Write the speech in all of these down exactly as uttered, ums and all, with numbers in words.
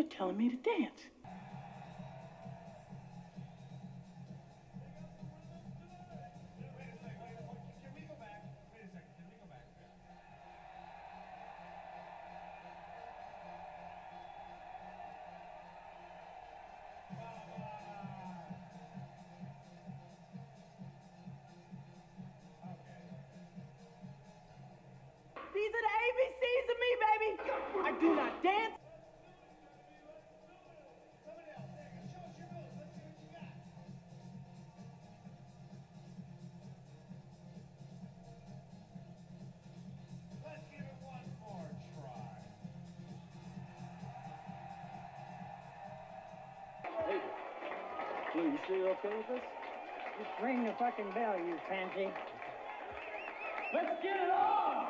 They're telling me to dance. These are the A B Cs of me, baby. I do not dance. Let's give it one more try. Hey, Blue, you sure you're okay with this? Just ring the fucking bell, you pansy. Let's get it on.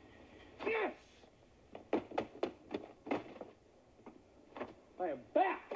Yes! I am back!